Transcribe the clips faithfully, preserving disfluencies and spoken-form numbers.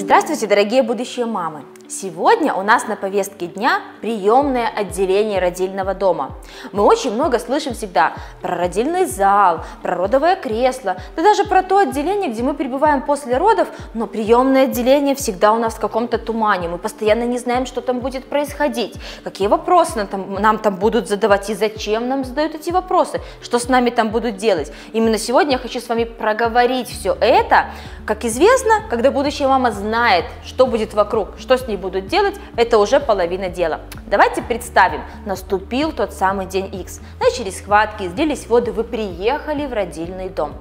Здравствуйте, дорогие будущие мамы! Сегодня у нас на повестке дня приемное отделение родильного дома. Мы очень много слышим всегда про родильный зал, про родовое кресло, да даже про то отделение, где мы пребываем после родов, но приемное отделение всегда у нас в каком-то тумане, мы постоянно не знаем, что там будет происходить, какие вопросы нам там, нам там будут задавать и зачем нам задают эти вопросы, что с нами там будут делать. Именно сегодня я хочу с вами проговорить все это. Как известно, когда будущая мама знает, что будет вокруг, что с ней будут делать, это уже половина дела. Давайте представим, наступил тот самый день Икс. Начались схватки, излились воды, вы приехали в родильный дом.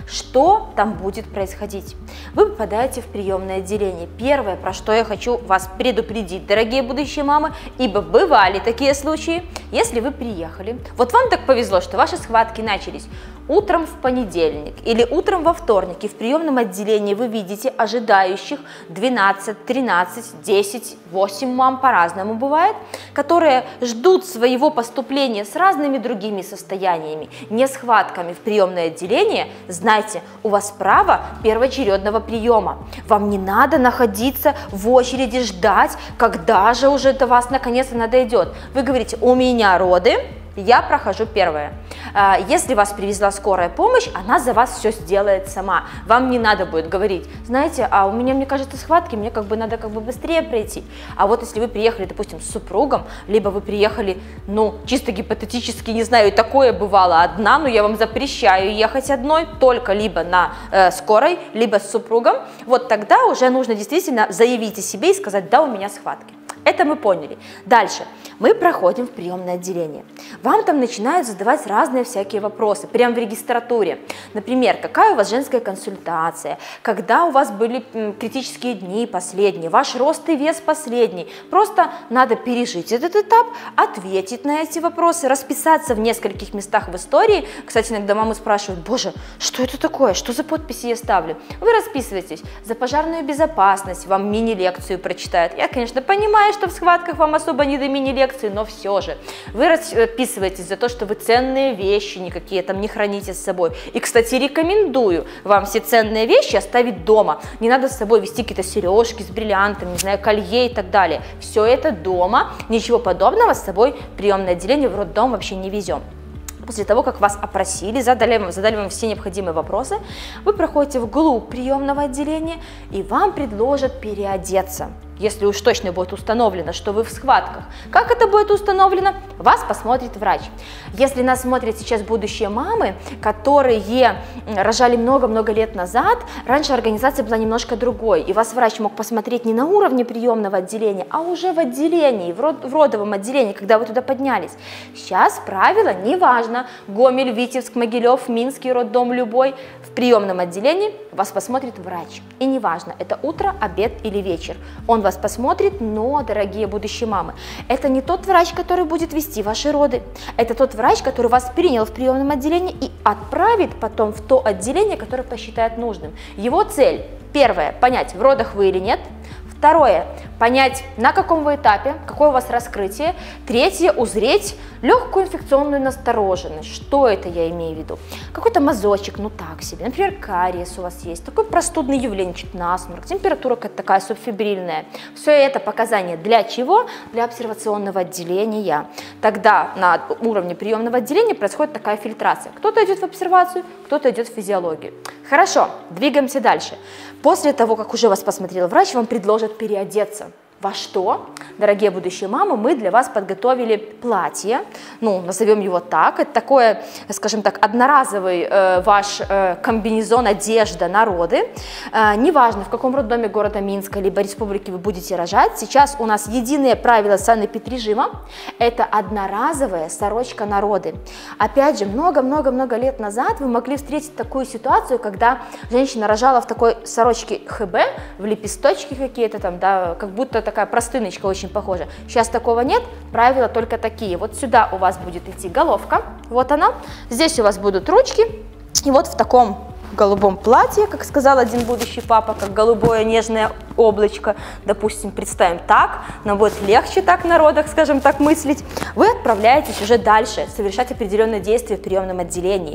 Что там будет происходить? Вы попадаете в приемное отделение. Первое, про что я хочу вас предупредить, дорогие будущие мамы, ибо бывали такие случаи, если вы приехали, вот вам так повезло, что ваши схватки начались утром в понедельник или утром во вторник, и в приемном отделении вы видите ожидающих двенадцать, тринадцать, десять, восемь мам, по-разному бывает, которые ждут своего поступления с разными другими состояниями, не схватками в приемное отделение. Знайте, у вас право первоочередного приема. Вам не надо находиться в очереди, ждать, когда же уже до вас наконец-то надойдет. Вы говорите: у меня роды, я прохожу первое. Если вас привезла скорая помощь, она за вас все сделает сама. Вам не надо будет говорить: знаете, а у меня, мне кажется, схватки, мне как бы надо как бы быстрее пройти. А вот если вы приехали, допустим, с супругом, либо вы приехали, ну, чисто гипотетически, не знаю, и такое бывало, одна, но я вам запрещаю ехать одной, только либо на э, скорой, либо с супругом, вот тогда уже нужно действительно заявить о себе и сказать: да, у меня схватки. Это мы поняли. Дальше. Мы проходим в приемное отделение. Вам там начинают задавать разные всякие вопросы, прямо в регистратуре. Например, какая у вас женская консультация, когда у вас были критические дни последние, ваш рост и вес последний. Просто надо пережить этот этап, ответить на эти вопросы, расписаться в нескольких местах в истории. Кстати, иногда мамы спрашивают: боже, что это такое, что за подписи я ставлю? Вы расписываетесь за пожарную безопасность, вам мини-лекцию прочитают. Я, конечно, понимаю, что в схватках вам особо не до мини-лекции, но все же. Вы расписываетесь за то, что вы ценные вещи никакие там не храните с собой. И, кстати, рекомендую вам все ценные вещи оставить дома. Не надо с собой вести какие-то сережки с бриллиантами, не знаю, колье и так далее. Все это дома, ничего подобного с собой в приемное отделение, в роддом вообще не везем. После того, как вас опросили, задали, задали вам все необходимые вопросы, вы проходите вглубь приемного отделения, и вам предложат переодеться, если уж точно будет установлено, что вы в схватках. Как это будет установлено? Вас посмотрит врач. Если нас смотрят сейчас будущие мамы, которые рожали много-много лет назад, раньше организация была немножко другой, и вас врач мог посмотреть не на уровне приемного отделения, а уже в отделении, в, род, в родовом отделении, когда вы туда поднялись. Сейчас правило не важно, Гомель, Витебск, Могилев, Минский роддом любой, в приемном отделении вас посмотрит врач. И не важно, это утро, обед или вечер. Он вас посмотрит, но, дорогие будущие мамы, это не тот врач, который будет вести ваши роды. Это тот врач, который вас принял в приемном отделении и отправит потом в то отделение, которое посчитает нужным. Его цель: первое, понять, в родах вы или нет. Второе, понять, на каком вы этапе, какое у вас раскрытие. Третье, узреть легкую инфекционную настороженность. Что это я имею в виду? Какой-то мазочек, ну так себе. Например, кариес у вас есть, такое простудное явление, чуть насморк, температура какая-то такая субфебрильная. Все это показания для чего? Для обсервационного отделения. Тогда на уровне приемного отделения происходит такая фильтрация. Кто-то идет в обсервацию, кто-то идет в физиологию. Хорошо, двигаемся дальше. После того, как уже вас посмотрел врач, вам предложат переодеться. Во что? Дорогие будущие мамы, мы для вас подготовили платье, ну, назовем его так, это такое, скажем так, одноразовый э, ваш э, комбинезон, одежда на роды. Э, неважно, в каком роддоме города Минска либо республики вы будете рожать, сейчас у нас единые правила санэпидрежима, это одноразовая сорочка на роды. Опять же, много-много-много лет назад вы могли встретить такую ситуацию, когда женщина рожала в такой сорочке ХБ, в лепесточки какие-то там, да, как будто такая простыночка очень похожа. Сейчас такого нет, правила только такие. Вот сюда у вас будет идти головка, вот она, здесь у вас будут ручки, и вот в таком голубом платье, как сказал один будущий папа, как голубое нежное облачко, допустим, представим так, нам будет легче так на родах, скажем так, мыслить, вы отправляетесь уже дальше совершать определенные действия в приемном отделении.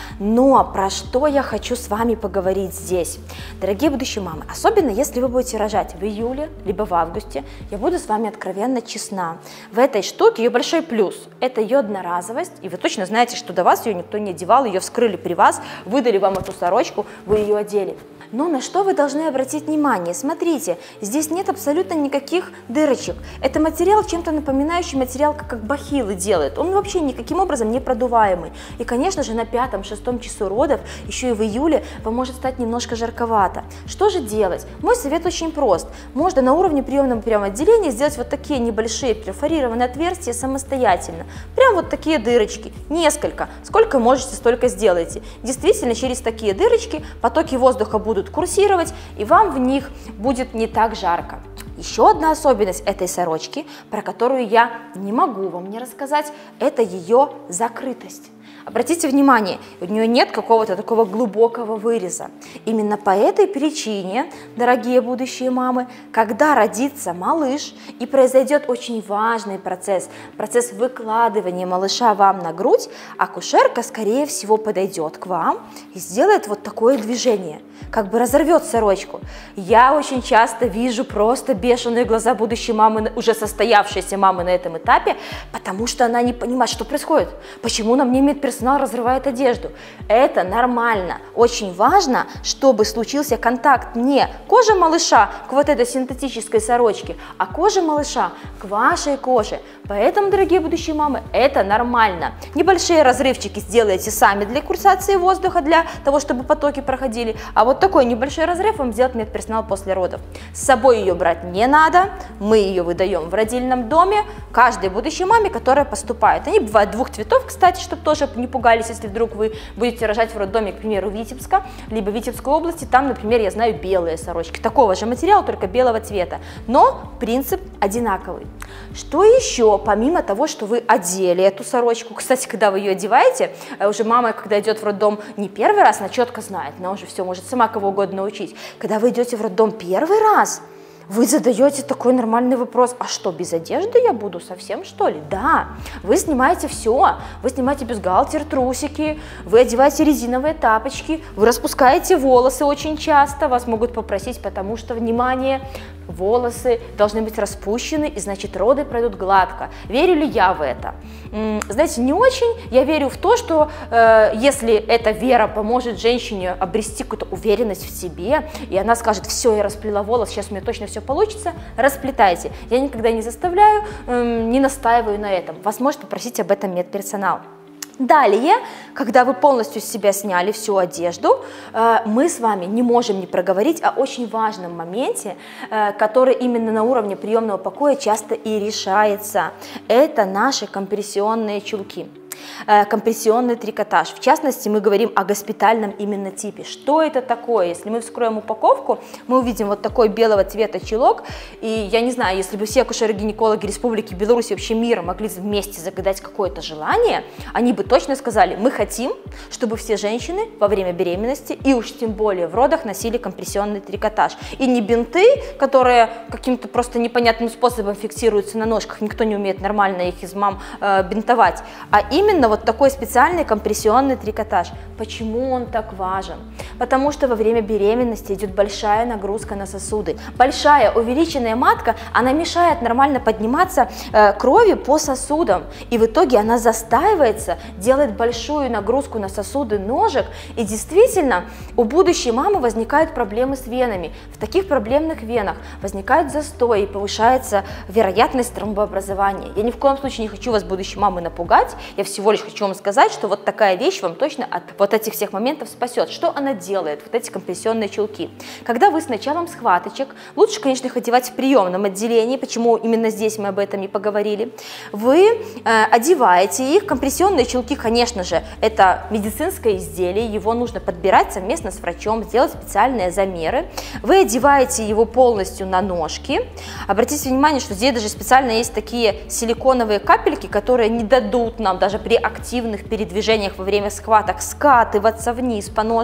Но про что я хочу с вами поговорить здесь? Дорогие будущие мамы, особенно если вы будете рожать в июле, либо в августе, я буду с вами откровенно честна. В этой штуке ее большой плюс – это ее одноразовость, и вы точно знаете, что до вас ее никто не одевал, ее вскрыли при вас, выдали вам эту сорочку, вы ее одели. Но на что вы должны обратить внимание? Смотрите, здесь нет абсолютно никаких дырочек. Это материал, чем-то напоминающий материал, как бахилы делают. Он вообще никаким образом не продуваемый. И, конечно же, на пятом-шестом часу родов, еще и в июле, вам может стать немножко жарковато. Что же делать? Мой совет очень прост. Можно на уровне приемного прямо отделения сделать вот такие небольшие перфорированные отверстия самостоятельно. Прям вот такие дырочки. Несколько. Сколько можете, столько сделайте. Действительно, через такие дырочки потоки воздуха будут курсировать, и вам в них будет не так жарко. Еще одна особенность этой сорочки, про которую я не могу вам не рассказать, это ее закрытость. Обратите внимание, у нее нет какого-то такого глубокого выреза. Именно по этой причине, дорогие будущие мамы, когда родится малыш и произойдет очень важный процесс, процесс выкладывания малыша вам на грудь, акушерка, скорее всего, подойдет к вам и сделает вот такое движение, как бы разорвет сорочку. Я очень часто вижу просто бешеные глаза будущей мамы, уже состоявшейся мамы на этом этапе, потому что она не понимает, что происходит, почему на мне медперсонал разрывает одежду. Это нормально. Очень важно, чтобы случился контакт не кожи малыша к вот этой синтетической сорочке, а кожа малыша к вашей коже. Поэтому, дорогие будущие мамы, это нормально. Небольшие разрывчики сделаете сами для курсации воздуха, для того, чтобы потоки проходили, а вот такой небольшой разрыв вам сделает медперсонал после родов. С собой ее брать не надо, мы ее выдаем в родильном доме каждой будущей маме, которая поступает. Они бывают двух цветов, кстати, чтобы тоже не пугались, если вдруг вы будете рожать в роддоме, к примеру, Витебска, либо Витебской области, там, например, я знаю белые сорочки, такого же материала, только белого цвета, но принцип одинаковый. Что еще, помимо того, что вы одели эту сорочку, кстати, когда вы ее одеваете, уже мама, когда идет в роддом не первый раз, она четко знает, она уже все может сама кого угодно научить, когда вы идете в роддом первый раз, вы задаете такой нормальный вопрос: а что, без одежды я буду совсем, что ли? Да, вы снимаете все, вы снимаете бюстгальтер, трусики, вы одеваете резиновые тапочки, вы распускаете волосы очень часто, вас могут попросить, потому что, внимание, волосы должны быть распущены, и значит роды пройдут гладко. Верю ли я в это? Знаете, не очень. Я верю в то, что э, если эта вера поможет женщине обрести какую-то уверенность в себе, и она скажет: все, я расплела волос, сейчас у меня точно все получится, расплетайте. Я никогда не заставляю, э, не настаиваю на этом. Вас может попросить об этом медперсонал. Далее, когда вы полностью с себя сняли всю одежду, мы с вами не можем не проговорить о очень важном моменте, который именно на уровне приемного покоя часто и решается. Это наши компрессионные чулки. Компрессионный трикотаж. В частности, мы говорим о госпитальном именно типе. Что это такое? Если мы вскроем упаковку, мы увидим вот такой белого цвета чулок. И я не знаю, если бы все акушеры-гинекологи Республики Беларусь и вообще мира могли вместе загадать какое-то желание, они бы точно сказали: мы хотим, чтобы все женщины во время беременности и уж тем более в родах носили компрессионный трикотаж. И не бинты, которые каким-то просто непонятным способом фиксируются на ножках, никто не умеет нормально их из мам э, бинтовать, а именно Именно вот такой специальный компрессионный трикотаж. Почему он так важен? Потому что во время беременности идет большая нагрузка на сосуды. Большая увеличенная матка, она мешает нормально подниматься э, крови по сосудам. И в итоге она застаивается, делает большую нагрузку на сосуды ножек. И действительно, у будущей мамы возникают проблемы с венами. В таких проблемных венах возникает застой и повышается вероятность тромбообразования. Я ни в коем случае не хочу вас, будущей мамы, напугать. Я всего лишь хочу вам сказать, что вот такая вещь вам точно от вот этих всех моментов спасет. Что она делает, вот эти компрессионные чулки? Когда вы с началом схваточек, лучше, конечно, их одевать в приемном отделении, почему именно здесь мы об этом не поговорили, вы э, одеваете их. Компрессионные чулки, конечно же, это медицинское изделие, его нужно подбирать совместно с врачом, сделать специальные замеры. Вы одеваете его полностью на ножки. Обратите внимание, что здесь даже специально есть такие силиконовые капельки, которые не дадут нам даже при активных передвижениях во время схваток скатываться вниз по ножке.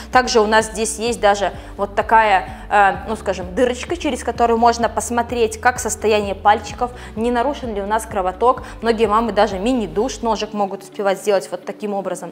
Также у нас здесь есть даже вот такая, э, ну скажем, дырочка, через которую можно посмотреть, как состояние пальчиков, не нарушен ли у нас кровоток. Многие мамы даже мини-душ ножек могут успевать сделать вот таким образом.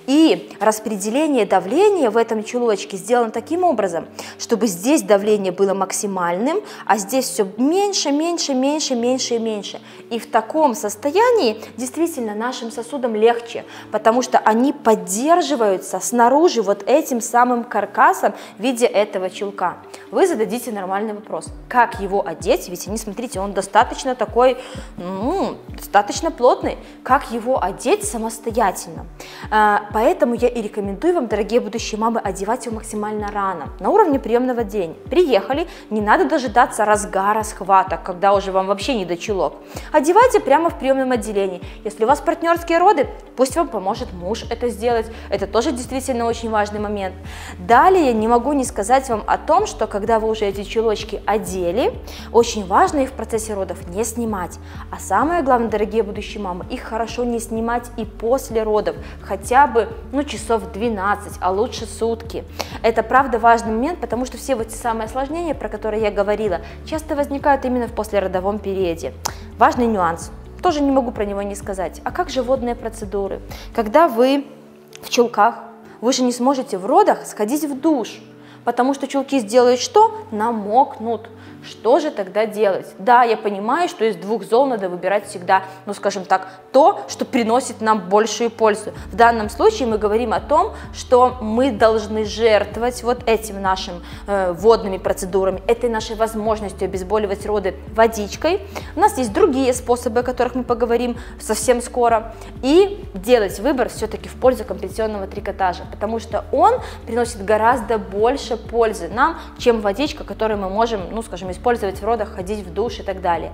И распределение давления в этом чулочке сделано таким образом, чтобы здесь давление было максимальным, а здесь все меньше, меньше, меньше, меньше и меньше. И в таком состоянии действительно нашим сосудам легче, потому что они поддерживаются снаружи вот этим самым каркасом в виде этого чулка. Вы зададите нормальный вопрос, как его одеть, ведь не смотрите, он достаточно такой, ну, достаточно плотный, как его одеть самостоятельно. Поэтому я и рекомендую вам, дорогие будущие мамы, одевать его максимально рано, на уровне приемного дня. Приехали, не надо дожидаться разгара схваток, когда уже вам вообще не до чулок. Одевайте прямо в приемном отделении. Если у вас партнерские роды, пусть вам поможет муж это сделать. Это тоже действительно очень важный момент. Далее не могу не сказать вам о том, что когда вы уже эти чулочки одели, очень важно их в процессе родов не снимать. А самое главное, дорогие будущие мамы, их хорошо не снимать и после родов, хотя бы ну, часов двенадцать, а лучше сутки. Это правда важный момент, потому что все вот эти самые осложнения, про которые я говорила, часто возникают именно в послеродовом периоде. Важный нюанс. Тоже не могу про него не сказать. А как же водные процедуры? Когда вы в чулках, вы же не сможете в родах сходить в душ, потому что чулки сделают что? Намокнут. Что же тогда делать? Да, я понимаю, что из двух зол надо выбирать всегда, ну скажем так, то, что приносит нам большую пользу. В данном случае мы говорим о том, что мы должны жертвовать вот этим нашим э, водными процедурами, этой нашей возможностью обезболивать роды водичкой. У нас есть другие способы, о которых мы поговорим совсем скоро. И делать выбор все-таки в пользу компрессионного трикотажа, потому что он приносит гораздо больше пользы нам, чем водичка, которую мы можем, ну скажем, использовать в родах, ходить в душ и так далее.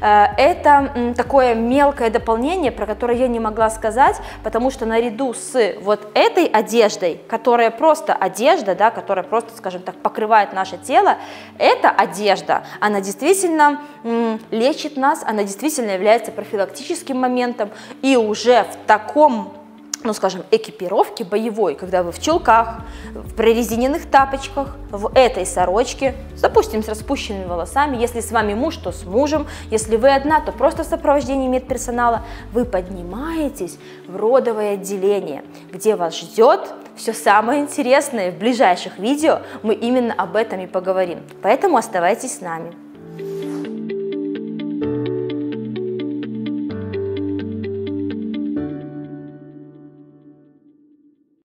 Это такое мелкое дополнение, про которое я не могла сказать, потому что наряду с вот этой одеждой, которая просто одежда, да, которая просто, скажем так, покрывает наше тело, эта одежда, она действительно лечит нас, она действительно является профилактическим моментом, и уже в таком, ну скажем, экипировке боевой, когда вы в чулках, в прорезиненных тапочках, в этой сорочке, допустим, с распущенными волосами, если с вами муж, то с мужем, если вы одна, то просто в сопровождении медперсонала, вы поднимаетесь в родовое отделение, где вас ждет все самое интересное. В ближайших видео мы именно об этом и поговорим, поэтому оставайтесь с нами.